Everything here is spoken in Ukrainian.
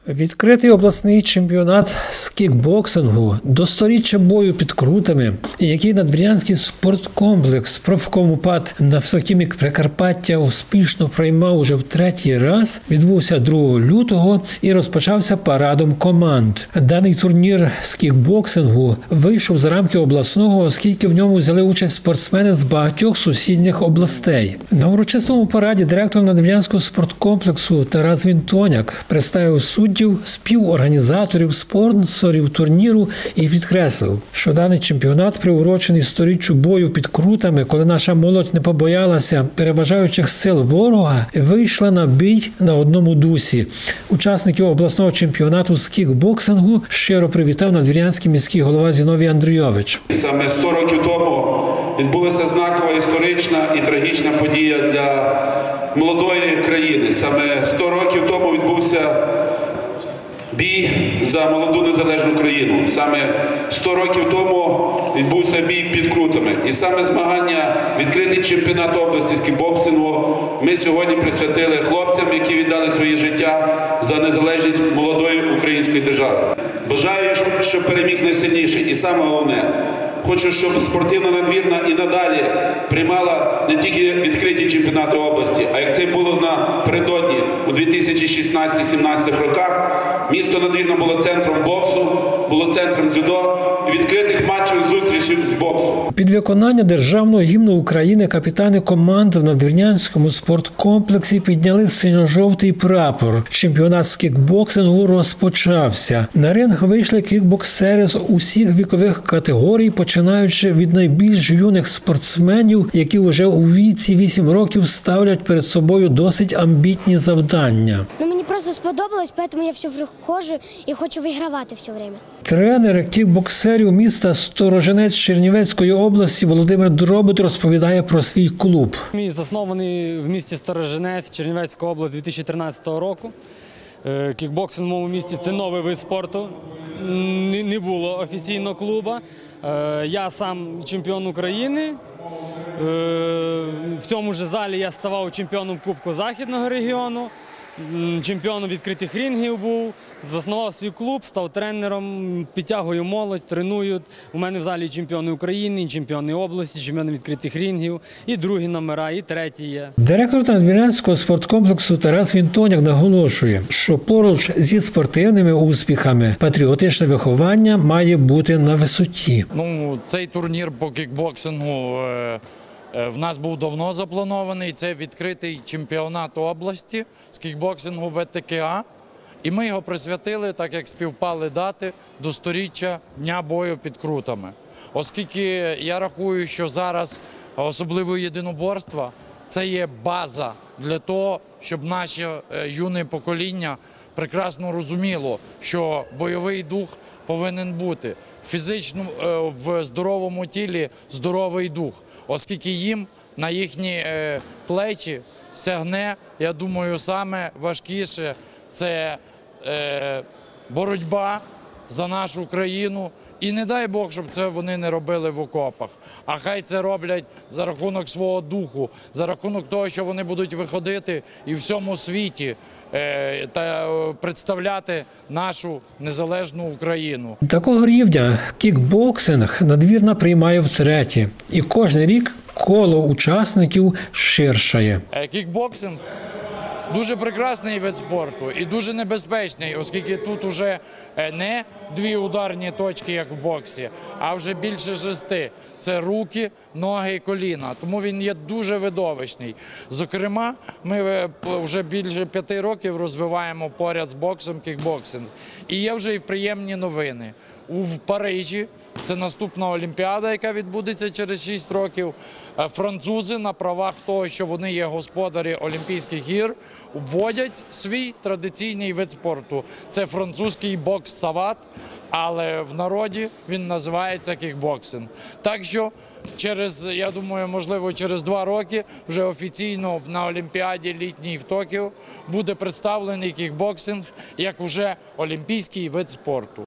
Відкритий обласний чемпіонат з кікбоксингу до сторіччя бою під крутами, який Надвірнянський спорткомплекс «Профкомупад» на Всохімік Прикарпаття успішно приймав уже в третій раз, відбувся 2 лютого і розпочався парадом команд. Даний турнір з кікбоксингу вийшов за рамки обласного, оскільки в ньому взяли участь спортсмени з багатьох сусідніх областей. На урочистому параді директор Надвірнянського спорткомплексу Тарас Вінтоняк представив суддів, співорганізаторів, спонсорів турніру і підкреслив, що даний чемпіонат приурочений сторіччю бою під крутами, коли наша молодь не побоялася переважаючих сил ворога, вийшла на бій на одному дусі. Учасників обласного чемпіонату з кікбоксингу щиро привітав надвірнянський міський голова Зіновій Андрійович. Саме 100 років тому відбулася знакова історична і трагічна подія для молодої країни. Саме 100 років тому відбувся бій за молоду незалежну країну. Саме 100 років тому відбувся бій під крутами. І саме змагання, відкритий чемпіонат області з кікбоксингу ми сьогодні присвятили хлопцям, які віддали своє життя за незалежність молодої української держави. Бажаю, щоб переміг найсильніший. І саме головне, хочу, щоб спортивна Надвірна і надалі приймала не тільки відкриті чемпіонати області, а як це було напередодні у 2016-17 роках, місто Надвірна було центром боксу, було центром дзюдо і відкритих матчів зустрічей з боксу. Під виконання державного гімну України капітани команд в Надвірнянському спорткомплексі підняли синьо-жовтий прапор. Чемпіонат з кікбоксингу розпочався. На ринг вийшли кікбоксери з усіх вікових категорій, починаючи від найбільш юних спортсменів, які вже у віці 8 років ставлять перед собою досить амбітні завдання. Мені просто сподобалось, тому я все виходжу і хочу вигравати все время. Тренер кікбоксерів міста Сторожинець Чернівецької області Володимир Дробот розповідає про свій клуб. Мій заснований в місті Сторожинець, Чернівецька область 2013 року. Кікбоксинг в моєму місті – це новий вид спорту. Не було офіційного клубу. Я сам чемпіон України. В цьому ж залі я ставав чемпіоном Кубку Західного регіону. Чемпіоном відкритих рінгів був, заснував свій клуб, став тренером, підтягую молодь, треную. У мене в залі чемпіони України, чемпіони області, чемпіони відкритих рінгів, і другі номера, і треті є. Директор Надвірнянського спорткомплексу Тарас Вінтоняк наголошує, що поруч зі спортивними успіхами патріотичне виховання має бути на висоті. Цей турнір по кікбоксингу в нас був давно запланований, це відкритий чемпіонат області з кікбоксингу ВТКА. І ми його присвятили, так як співпали дати, до 100-річчя Дня бою під крутами. Оскільки я рахую, що зараз особливо єдиноборство – це є база для того, щоб наше юне покоління прекрасно розуміло, що бойовий дух повинен бути. Фізично в здоровому тілі здоровий дух. Оскільки їм на їхні плечі сягне, я думаю, саме важкіше – це боротьба за нашу країну. І не дай Бог, щоб це вони не робили в окопах. А хай це роблять за рахунок свого духу, за рахунок того, що вони будуть виходити і в всьому світі та представляти нашу незалежну Україну. Такого рівня кікбоксинг Надвірна приймає втретє. І кожен рік коло учасників ширшає. Кікбоксинг дуже прекрасний вид спорту і дуже небезпечний, оскільки тут вже не 2 ударні точки, як в боксі, а вже більше 6. Це руки, ноги і коліна. Тому він є дуже видовищний. Зокрема, ми вже більше 5 років розвиваємо поряд з боксом кікбоксинг. І є вже і приємні новини. В Парижі, це наступна Олімпіада, яка відбудеться через 6 років, французи на правах того, що вони є господарі Олімпійських ігор, вводять свій традиційний вид спорту. Це французький бокс-сават, але в народі він називається кікбоксинг. Так що я думаю, можливо, через 2 роки вже офіційно на Олімпіаді літній в Токіо буде представлений кікбоксинг як уже олімпійський вид спорту.